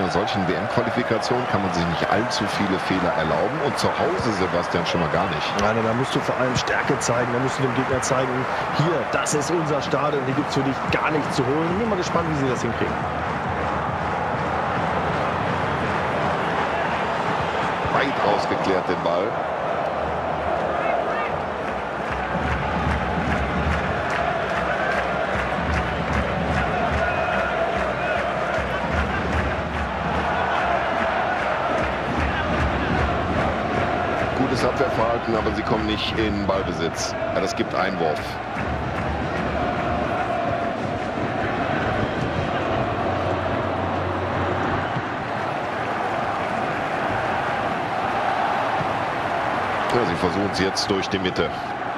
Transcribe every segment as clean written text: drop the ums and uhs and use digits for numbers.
einer solchen WM-Qualifikation kann man sich nicht allzu viele Fehler erlauben. Und zu Hause, Sebastian, schon mal gar nicht. Nein, da musst du vor allem Stärke zeigen. Da musst du dem Gegner zeigen, hier, das ist unser Stadion. Hier gibt es für dich gar nichts zu holen. Ich bin mal gespannt, wie sie das hinkriegen. Weit rausgeklärt den Ball. Gutes Abwehrverhalten, aber sie kommen nicht in Ballbesitz. Ja, das gibt Einwurf. Ja, sie versuchen es jetzt durch die Mitte.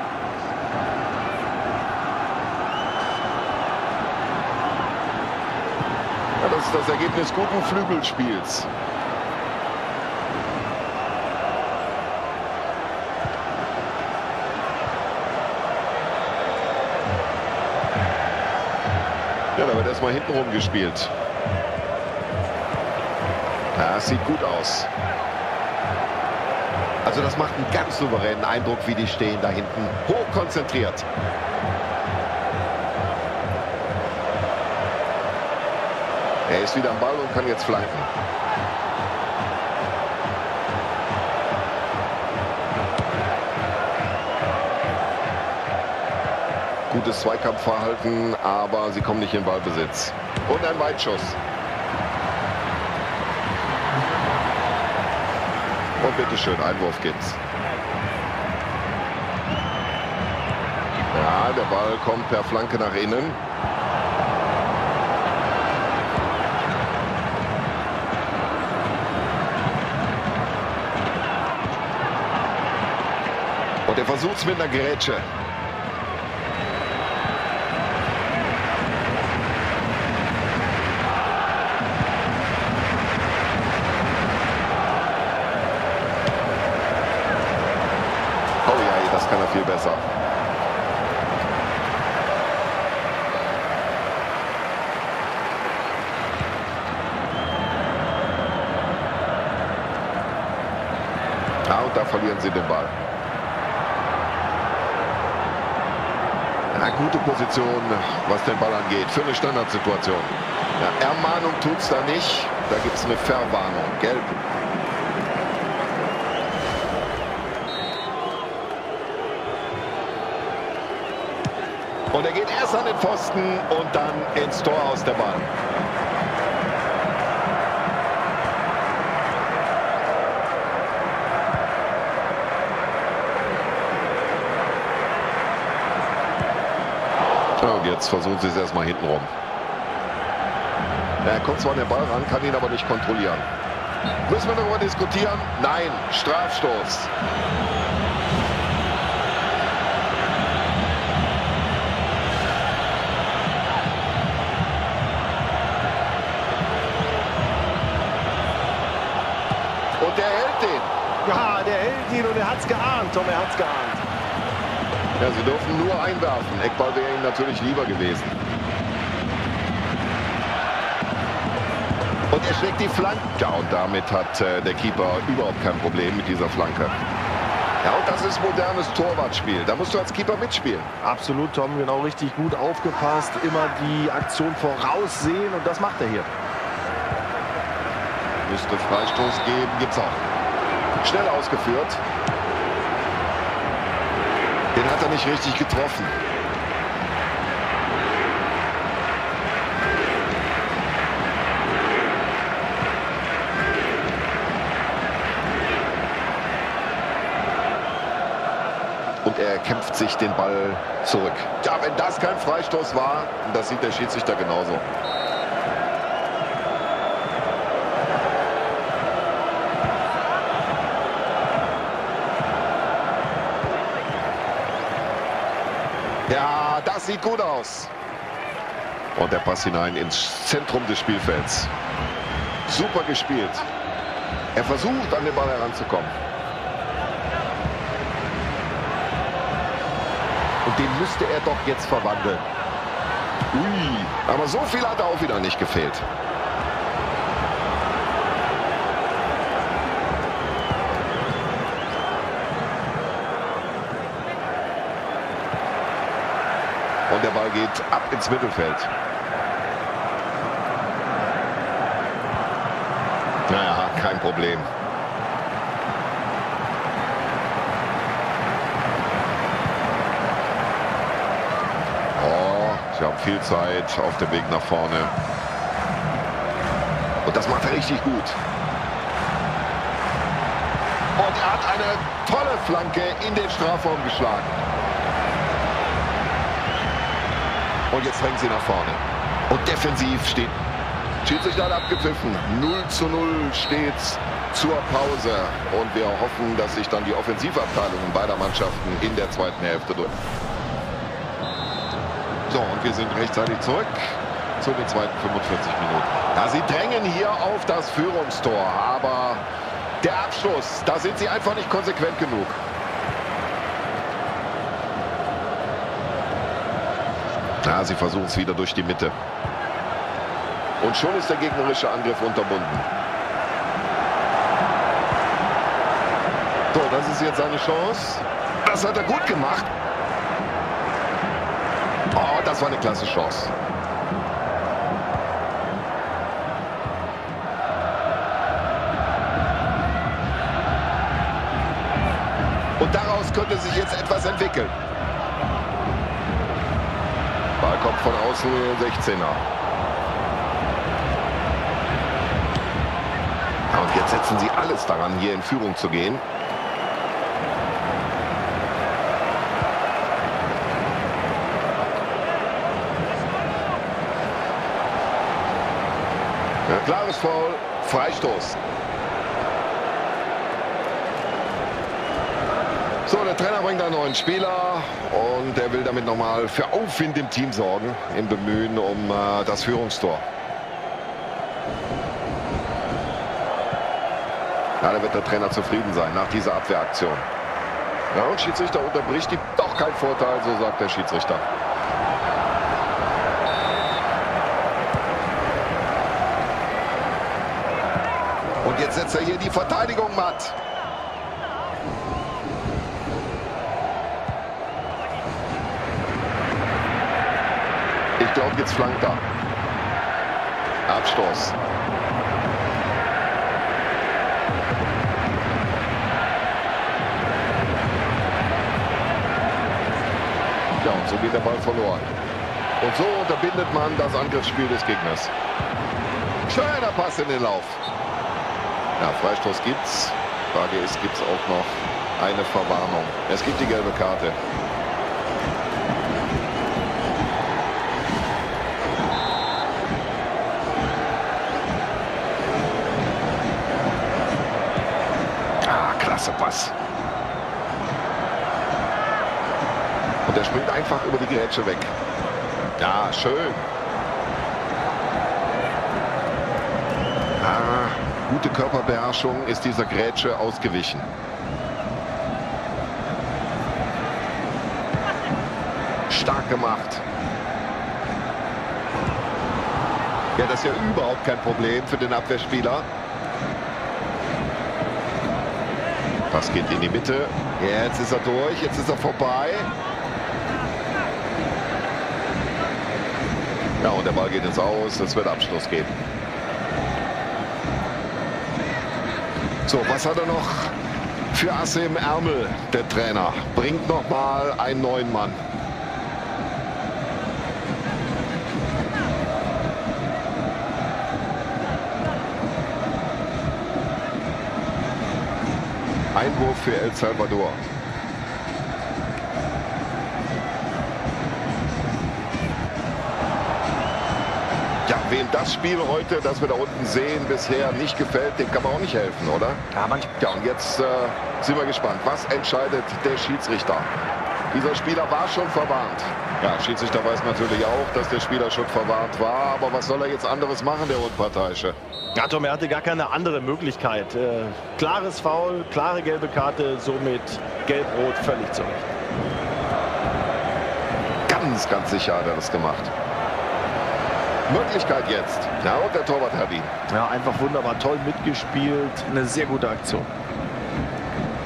Ja, das ist das Ergebnis guten Flügelspiels. Ja, da wird erstmal hintenrum gespielt. Ja, es sieht gut aus. Also das macht einen ganz souveränen Eindruck, wie die stehen da hinten. Hoch konzentriert. Er ist wieder am Ball und kann jetzt flanken. Gutes Zweikampfverhalten, aber sie kommen nicht in Ballbesitz. Und ein Weitschuss. Und bitteschön, Einwurf gibt's. Ja, der Ball kommt per Flanke nach innen. Und er versucht es mit einer Grätsche. Das kann er viel besser. Ja, und da verlieren sie den Ball. Eine gute Position, was den Ball angeht, für eine Standardsituation. Ja, Ermahnung tut es da nicht. Da gibt es eine Verwarnung. Gelb. Und er geht erst an den Pfosten und dann ins Tor aus der Bahn. Und jetzt versuchen sie es erstmal hinten rum. Er kommt zwar an den Ball ran, kann ihn aber nicht kontrollieren. Müssen wir darüber diskutieren? Nein, Strafstoß. Und der hält den. Ja, der hält ihn und er hat es geahnt, Tom, er hat es geahnt. Ja, sie dürfen nur einwerfen. Eckball wäre ihm natürlich lieber gewesen. Und er schlägt die Flanke. Ja, und damit hat der Keeper überhaupt kein Problem mit dieser Flanke. Ja, und das ist modernes Torwartspiel. Da musst du als Keeper mitspielen. Absolut, Tom, genau richtig gut aufgepasst. Immer die Aktion voraussehen und das macht er hier. Müsste Freistoß geben, gibt's auch. Schnell ausgeführt. Den hat er nicht richtig getroffen. Und er kämpft sich den Ball zurück. Ja, wenn das kein Freistoß war, das sieht der Schiedsrichter genauso. Ja, das sieht gut aus. Und der Pass hinein ins Zentrum des Spielfelds. Super gespielt. Er versucht, an den Ball heranzukommen. Und den müsste er doch jetzt verwandeln. Ui, aber so viel hat er auch wieder nicht gefehlt. Und der Ball geht ab ins Mittelfeld. Naja, kein Problem. Oh, sie haben viel Zeit auf dem Weg nach vorne. Und das macht er richtig gut. Und er hat eine tolle Flanke in den Strafraum geschlagen. Und jetzt drängen sie nach vorne. Und defensiv steht Schiedsrichter hat abgepfiffen. 0:0 steht's zur Pause. Und wir hoffen, dass sich dann die Offensivabteilungen beider Mannschaften in der zweiten Hälfte durch. So, und wir sind rechtzeitig zurück zu den zweiten 45 Minuten. Ja, sie drängen hier auf das Führungstor. Aber der Abschluss, da sind sie einfach nicht konsequent genug. Ja, sie versuchen es wieder durch die Mitte. Und schon ist der gegnerische Angriff unterbunden. So, das ist jetzt seine Chance. Das hat er gut gemacht. Oh, das war eine klasse Chance. Und daraus könnte sich jetzt etwas entwickeln. Ball kommt von außen in den 16er. Und jetzt setzen sie alles daran, hier in Führung zu gehen. Ja, klares Foul, Freistoß. So, der Trainer bringt einen neuen Spieler und er will damit nochmal für Aufwind im Team sorgen, im Bemühen um das Führungstor. Ja, da wird der Trainer zufrieden sein nach dieser Abwehraktion. Ja, und Schiedsrichter unterbricht die. Doch kein Vorteil, so sagt der Schiedsrichter. Und jetzt setzt er hier die Verteidigung matt. Ich glaube, jetzt flankt er. Abstoß. Ja, und so geht der Ball verloren. Und so unterbindet man das Angriffsspiel des Gegners. Schöner Pass in den Lauf. Ja, Freistoß gibt's. Frage ist, gibt's auch noch eine Verwarnung? Es gibt die gelbe Karte. Ah, klasse Pass. Und er springt einfach über die Grätsche weg. Ja, schön. Ah, gute Körperbeherrschung ist dieser Grätsche ausgewichen. Stark gemacht. Ja, das ist ja überhaupt kein Problem für den Abwehrspieler. Das geht in die Mitte. Jetzt ist er durch, jetzt ist er vorbei. Ja, und der Ball geht ins Aus. Es wird Abschluss geben. So, was hat er noch für Asse im Ärmel, der Trainer? Bringt noch mal einen neuen Mann. Einwurf für El Salvador. Ja, wem das Spiel heute, das wir da unten sehen, bisher nicht gefällt, dem kann man auch nicht helfen, oder? Ja, manchmal. Ja, und jetzt sind wir gespannt. Was entscheidet der Schiedsrichter? Dieser Spieler war schon verwarnt. Ja, Schiedsrichter weiß natürlich auch, dass der Spieler schon verwarnt war. Aber was soll er jetzt anderes machen, der Unparteiische? Ja, Tom, er hatte gar keine andere Möglichkeit. Klares Foul, klare gelbe Karte, somit gelb-rot völlig zurecht. Ganz, ganz sicher hat er das gemacht. Möglichkeit jetzt. Ja, und der Torwart hat ihn. Ja, einfach wunderbar, toll mitgespielt. Eine sehr gute Aktion.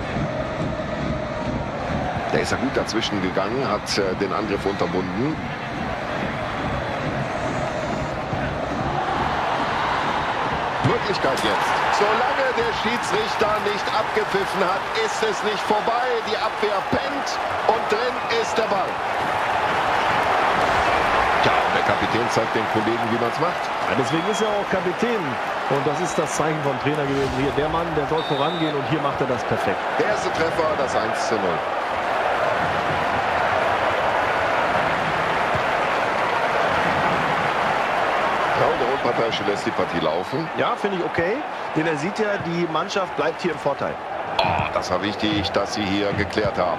Der ist ja gut dazwischen gegangen, hat den Angriff unterbunden. Möglichkeit jetzt. Solange der Schiedsrichter nicht abgepfiffen hat, ist es nicht vorbei. Die Abwehr pennt und drin ist der Ball. Ja, und der Kapitän zeigt den Kollegen, wie man es macht. Ja, deswegen ist er auch Kapitän. Und das ist das Zeichen vom Trainer gewesen. Hier, der Mann, der soll vorangehen und hier macht er das perfekt. Der erste Treffer, das 1:0. Ja, und der Unparteiische lässt die Partie laufen. Ja, finde ich okay. Denn er sieht ja, die Mannschaft bleibt hier im Vorteil. Oh, das war wichtig, dass sie hier geklärt haben.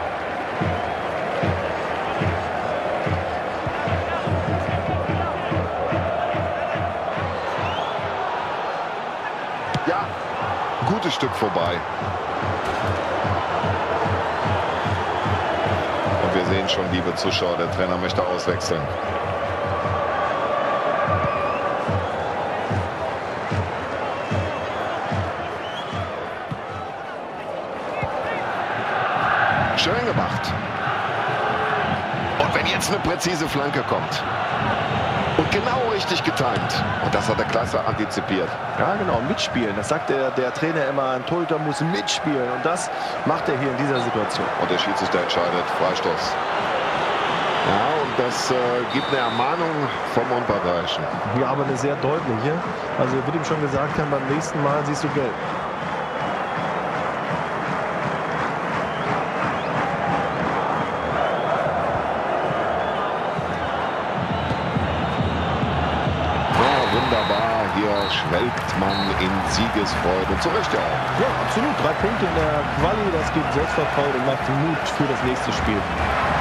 Ja, gutes Stück vorbei. Und wir sehen schon, liebe Zuschauer, der Trainer möchte auswechseln. Schön gemacht. Und wenn jetzt eine präzise Flanke kommt. Und genau richtig getimt. Und das hat er klasse antizipiert. Ja, genau, mitspielen. Das sagt der Trainer immer, ein Torhüter muss mitspielen. Und das macht er hier in dieser Situation. Und der Schiedsrichter entscheidet Freistoß. Ja, und das gibt eine Ermahnung vom Unparteiischen. Ja, aber eine sehr deutliche. Also er wird ihm schon gesagt haben, beim nächsten Mal siehst du gelb. Wunderbar, hier schwelgt man in Siegesfreude. Und zu Recht ja auch. Ja, absolut. 3 Punkte in der Quali, das gibt Selbstvertrauen und macht Mut für das nächste Spiel.